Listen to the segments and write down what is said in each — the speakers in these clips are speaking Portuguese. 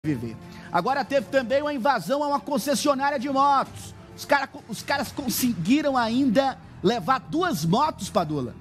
viver. Agora teve também uma invasão a uma concessionária de motos. Os caras conseguiram ainda levar 2 motos, Padula.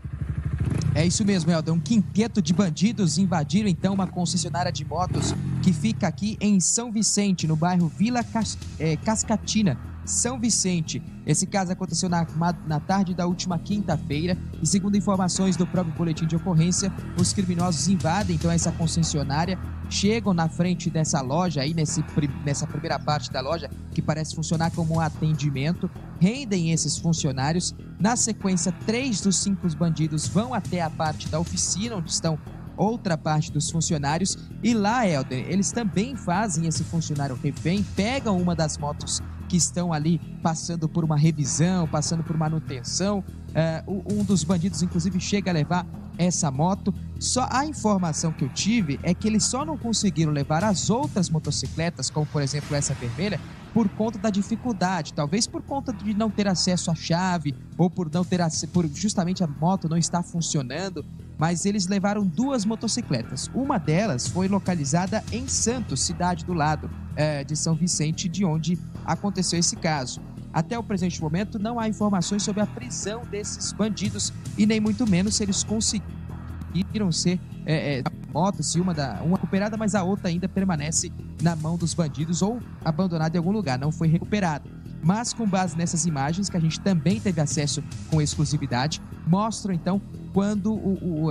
É isso mesmo, Helder. Um quinteto de bandidos invadiram então uma concessionária de motos que fica aqui em São Vicente, no bairro Vila Cascatina, São Vicente. Esse caso aconteceu na tarde da última quinta-feira e, segundo informações do próprio boletim de ocorrência, os criminosos invadem então essa concessionária, chegam na frente dessa loja aí, nessa primeira parte da loja, que parece funcionar como um atendimento, rendem esses funcionários. Na sequência, 3 dos 5 bandidos vão até a parte da oficina, onde estão outra parte dos funcionários, e lá, Helder, eles também fazem esse funcionário refém, pegam uma das motos que estão ali passando por uma revisão, passando por manutenção. Um dos bandidos, inclusive, chega a levar essa moto. Só a informação que eu tive é que eles só não conseguiram levar as outras motocicletas, como por exemplo essa vermelha, por conta da dificuldade, talvez por conta de não ter acesso à chave ou por não ter por justamente a moto não estar funcionando. Mas eles levaram 2 motocicletas. Uma delas foi localizada em Santos, cidade do lado de São Vicente, de onde aconteceu esse caso. Até o presente momento, não há informações sobre a prisão desses bandidos e nem muito menos se eles conseguiram ser moto, se uma recuperada, mas a outra ainda permanece na mão dos bandidos ou abandonada em algum lugar, não foi recuperada. Mas com base nessas imagens, que a gente também teve acesso com exclusividade, mostram então quando,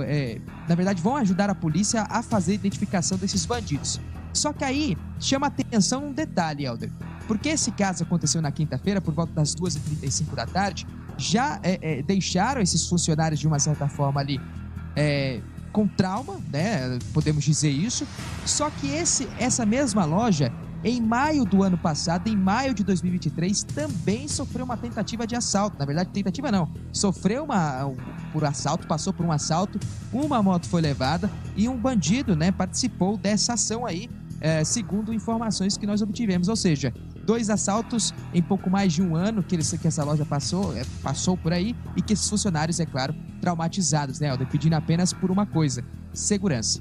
na verdade, vão ajudar a polícia a fazer a identificação desses bandidos. Só que aí chama atenção um detalhe, Helder, porque esse caso aconteceu na quinta-feira, por volta das 2h35 da tarde, já deixaram esses funcionários de uma certa forma ali com trauma, né? Podemos dizer isso. Só que essa mesma loja, em maio do ano passado, em maio de 2023, também sofreu uma tentativa de assalto. Na verdade, tentativa não. Sofreu por assalto, passou por um assalto, uma moto foi levada e um bandido, né, participou dessa ação aí, segundo informações que nós obtivemos. Ou seja, 2 assaltos em pouco mais de um ano que essa loja passou por aí e que esses funcionários, é claro, traumatizados, né, Helder, pedindo apenas por uma coisa: segurança.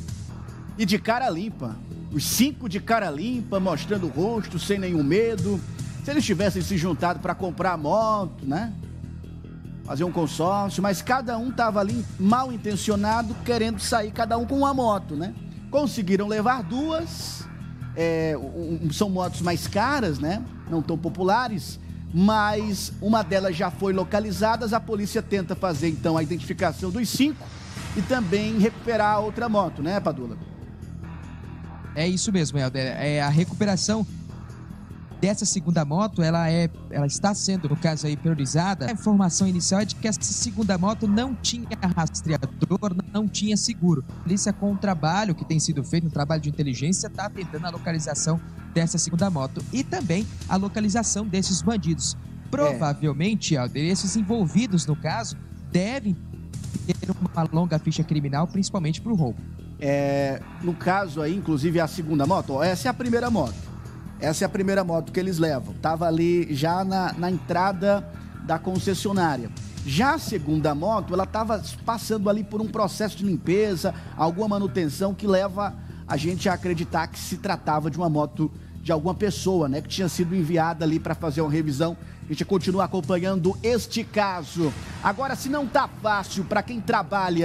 E de cara limpa. Os 5 de cara limpa, mostrando o rosto, sem nenhum medo. Se eles tivessem se juntado para comprar a moto, né? Fazer um consórcio, mas cada um estava ali mal intencionado, querendo sair, cada um com uma moto, né? Conseguiram levar 2, são motos mais caras, né? Não tão populares, mas uma delas já foi localizada. A polícia tenta fazer então a identificação dos 5 e também recuperar a outra moto, né, Padula? É isso mesmo, Helder. A recuperação dessa segunda moto, ela está sendo, no caso aí, priorizada. A informação inicial é de que essa segunda moto não tinha rastreador, não tinha seguro. A polícia, com o trabalho que tem sido feito, um trabalho de inteligência, está tentando a localização dessa segunda moto e também a localização desses bandidos. Provavelmente, Helder, esses envolvidos no caso devem ter uma longa ficha criminal, principalmente para o roubo. No caso aí, inclusive, a segunda moto, essa é a primeira moto. Essa é a primeira moto que eles levam. Tava ali já na entrada da concessionária. Já a segunda moto, ela tava passando ali por um processo de limpeza, alguma manutenção que leva a gente a acreditar que se tratava de uma moto de alguma pessoa, né, que tinha sido enviada ali para fazer uma revisão. A gente continua acompanhando este caso. Agora, se não tá fácil para quem trabalha